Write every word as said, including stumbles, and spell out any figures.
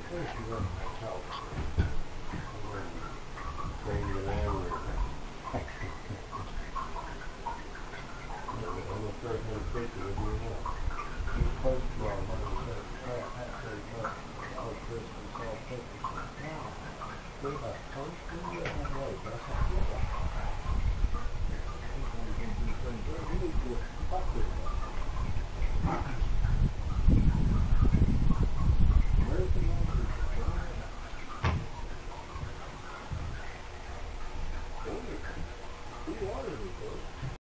First you want to talk. And then bring it over. On the first one picture of you know. You post law money says crap that very much all Christmas, all pictures. Wow. They have posted you that way. That's how you like. People are going to do things. You need to fuck with that. Where's the money? Who are you? Who are you?